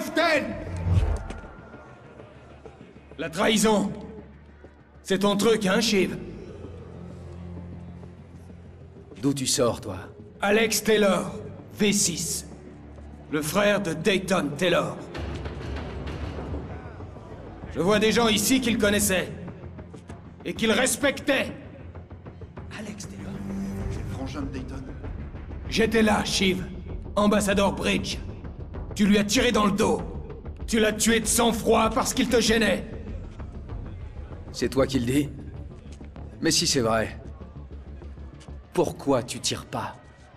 5-10! La trahison, c'est ton truc, hein, Shiv? D'où tu sors, toi? Alex Taylor, V6. Le frère de Dayton Taylor. Je vois des gens ici qui le connaissaient. Et qui le respectaient. Alex Taylor, c'est le frangin de Dayton. J'étais là, Shiv. Ambassador Bridge. Tu lui as tiré dans le dos. Tu l'as tué de sang-froid parce qu'il te gênait. C'est toi qui le dis? Mais si c'est vrai, pourquoi tu tires pas?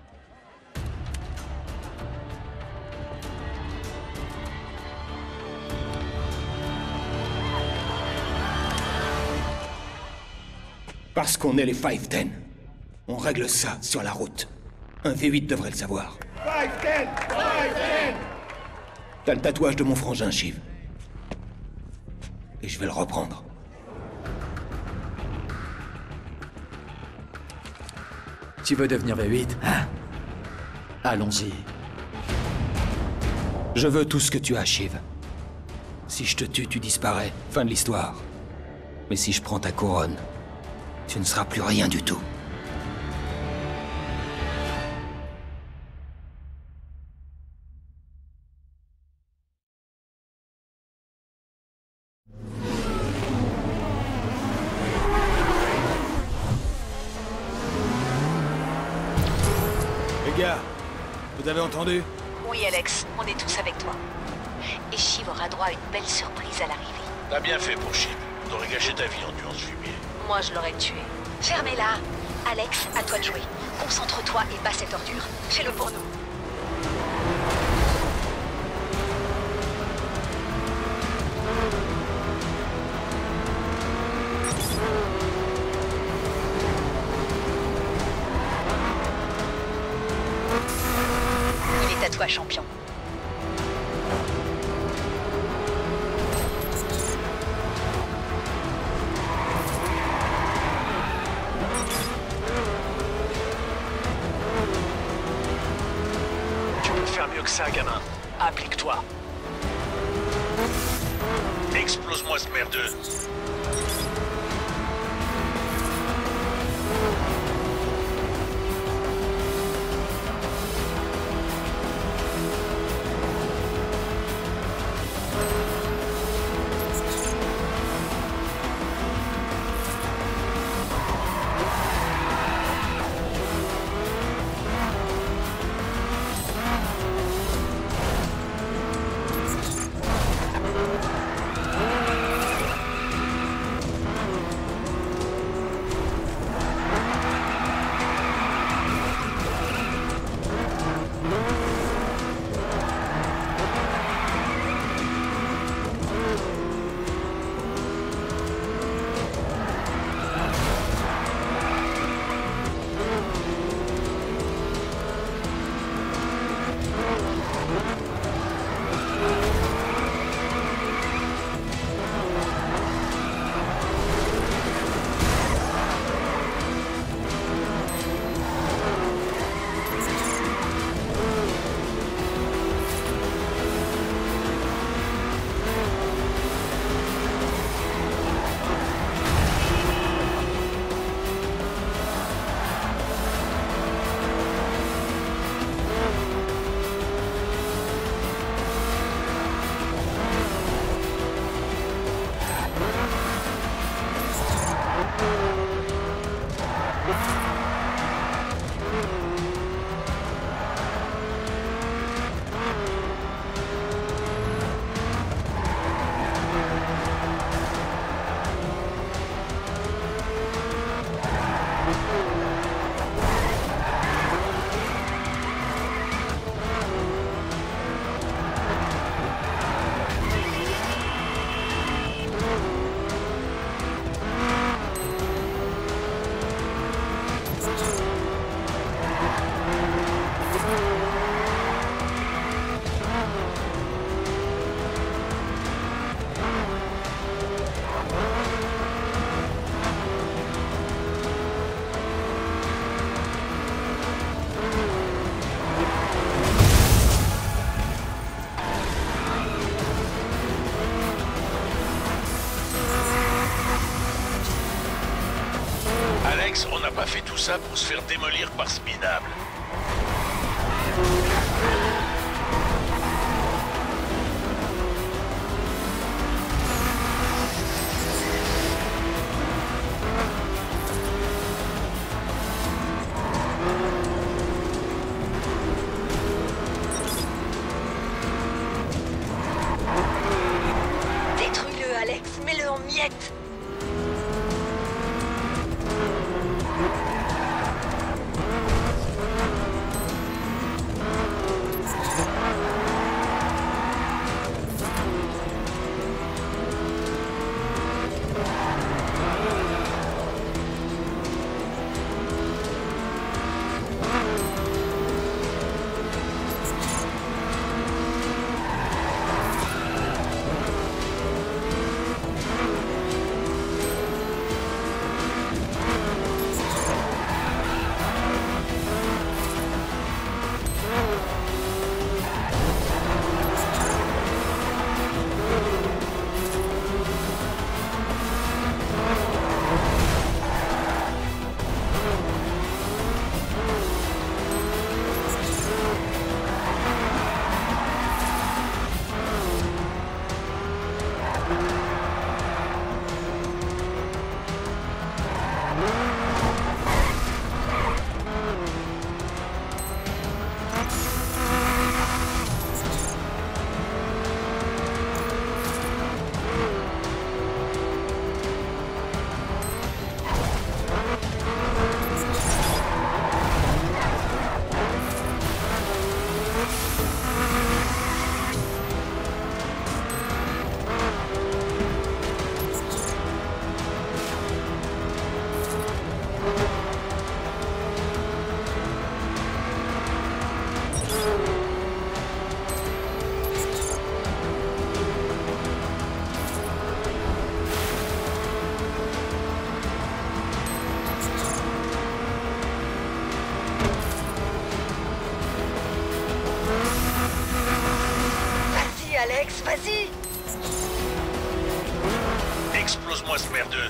Parce qu'on est les 5-10. On règle ça sur la route. Un V8 devrait le savoir. 5-10! 5-10! T'as le tatouage de mon frangin, Shiv. Et je vais le reprendre. Tu veux devenir V8, hein? Allons-y. Je veux tout ce que tu as, Shiv. Si je te tue, tu disparais. Fin de l'histoire. Mais si je prends ta couronne, tu ne seras plus rien du tout. Les gars, vous avez entendu? Oui, Alex, on est tous avec toi. Et Shiv aura droit à une belle surprise à l'arrivée. T'as bien fait pour Shiv. T'aurais gâché ta vie en tuant ce fumier. Moi, je l'aurais tué. Fermez-la. Alex, à toi de jouer. Concentre-toi et bats cette ordure. Fais-le pour nous. Il est à toi, champion. Mieux que ça, gamin. Applique-toi. Explose-moi ce merdeux. ça pour se faire démolir par ce minable. Détruis-le, Alex. Mets-le en miettes. Alex, vas-y! Explose-moi ce merdeux.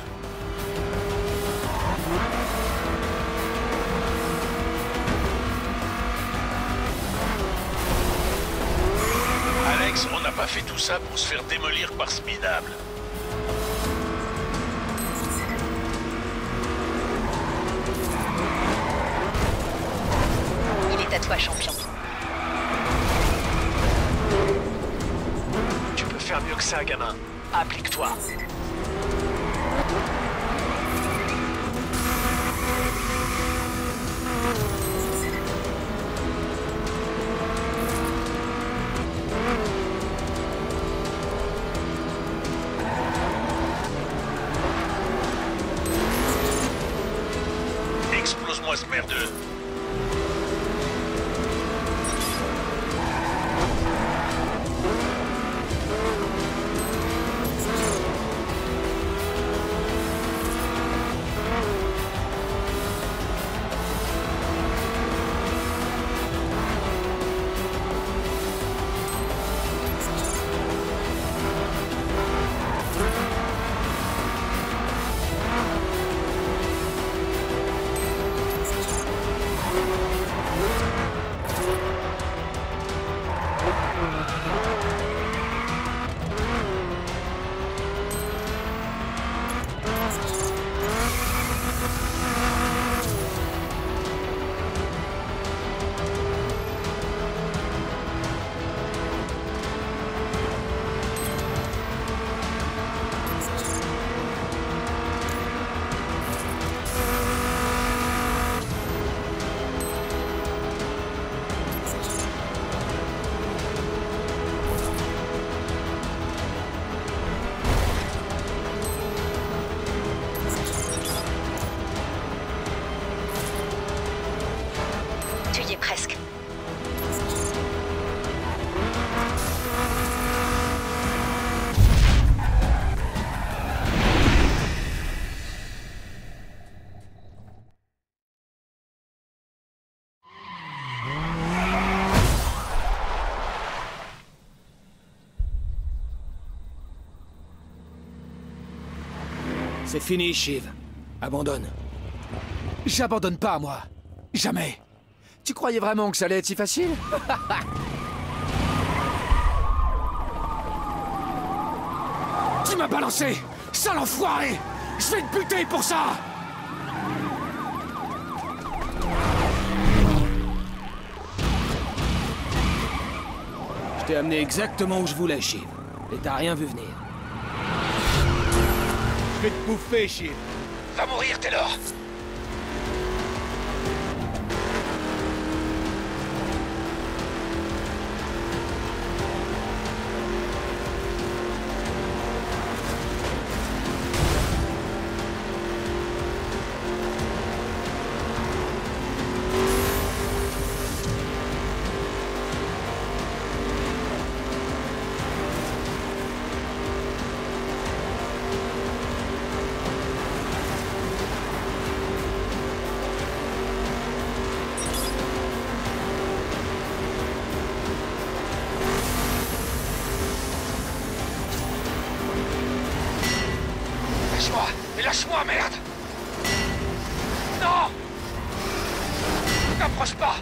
Alex, on n'a pas fait tout ça pour se faire démolir par ce minable. Il est à toi, champion. Tu peux faire mieux que ça, gamin. Applique-toi. Explose-moi ce merdeux. Tu y es presque. C'est fini, Shiv. Abandonne. J'abandonne pas, moi. Jamais. Tu croyais vraiment que ça allait être si facile? Tu m'as balancé! Sale enfoiré! Je vais te buter pour ça! Je t'ai amené exactement où je voulais, Shiv. Et t'as rien vu venir. Je vais te bouffer, Shiv. Va mourir, Taylor. Lâche-moi! Mais lâche-moi, merde! Non! N'approche pas!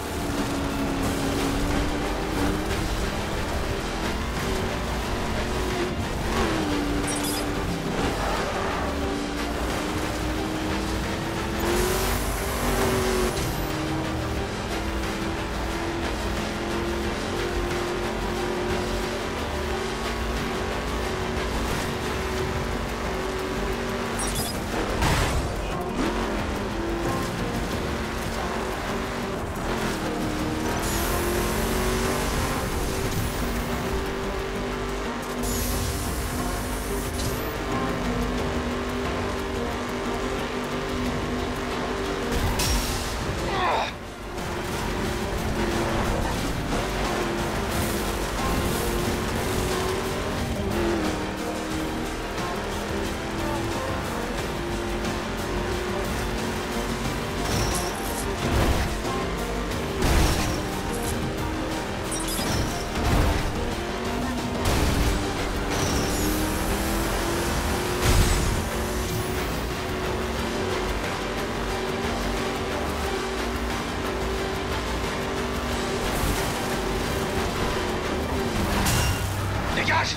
Dégage!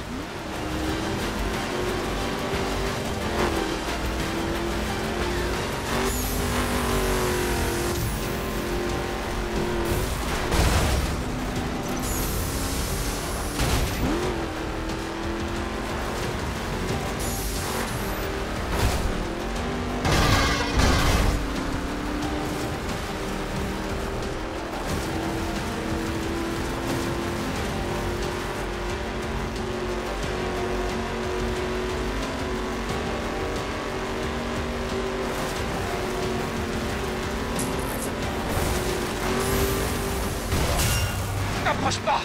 N'approche pas!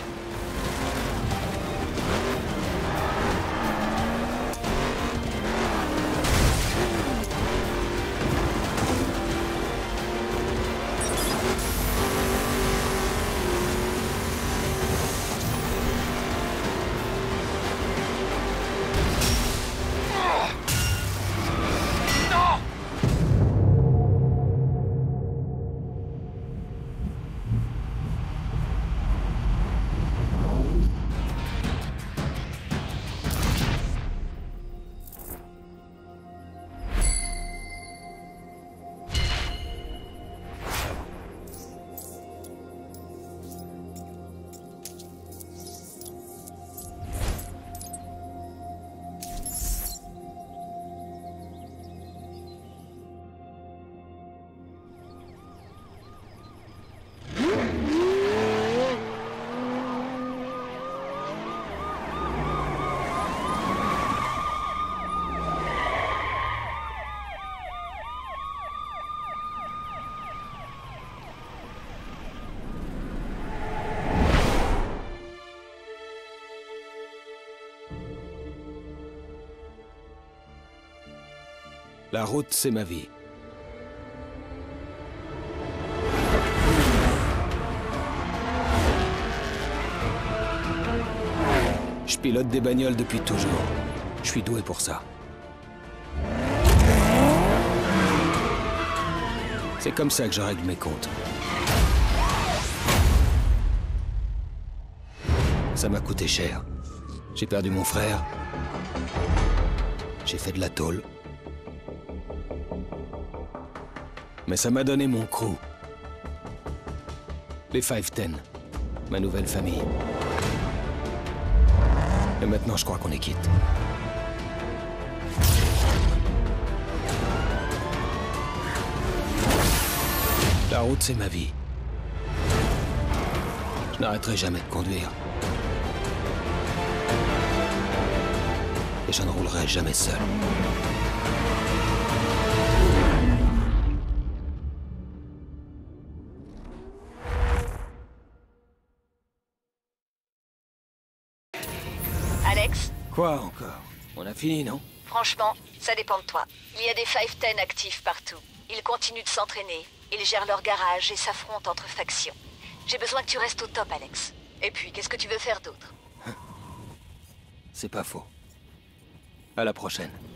Non! La route, c'est ma vie. Je pilote des bagnoles depuis toujours. Je suis doué pour ça. C'est comme ça que je règle mes comptes. Ça m'a coûté cher. J'ai perdu mon frère. J'ai fait de la tôle. Mais ça m'a donné mon crew. Les 510. Ma nouvelle famille. Et maintenant, je crois qu'on est quitte. La route, c'est ma vie. Je n'arrêterai jamais de conduire. Et je ne roulerai jamais seul. Alex, Quoi encore? On a fini, non? franchement, ça dépend de toi. Il y a des 510 actifs partout. Ils continuent de s'entraîner. Ils gèrent leur garage et s'affrontent entre factions. J'ai besoin que tu restes au top, Alex. Et puis, qu'est-ce que tu veux faire d'autre? C'est pas faux. À la prochaine.